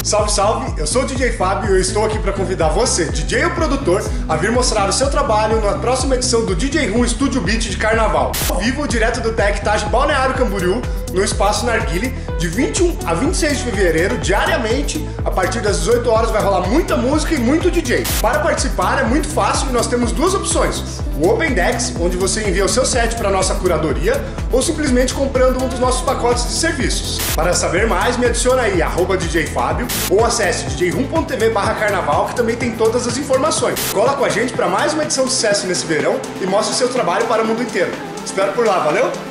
Salve, salve! Eu sou o DJ Fábio e eu estou aqui para convidar você, DJ ou produtor, a vir mostrar o seu trabalho na próxima edição do DJ Room Studio Beat de Carnaval. Ao vivo, direto do Tech Taj Balneário Camboriú, no Espaço Narguile, de 21 a 26 de fevereiro, diariamente, a partir das 18 horas vai rolar muita música e muito DJ. Para participar é muito fácil e nós temos duas opções. O Open Decks, onde você envia o seu set para a nossa curadoria, ou simplesmente comprando um dos nossos pacotes de serviços. Para saber mais, me adiciona aí, @DJ Fábio, ou acesse djroom.tv/carnaval, que também tem todas as informações. Cola com a gente para mais uma edição de sucesso nesse verão e mostre seu trabalho para o mundo inteiro. Espero por lá, valeu?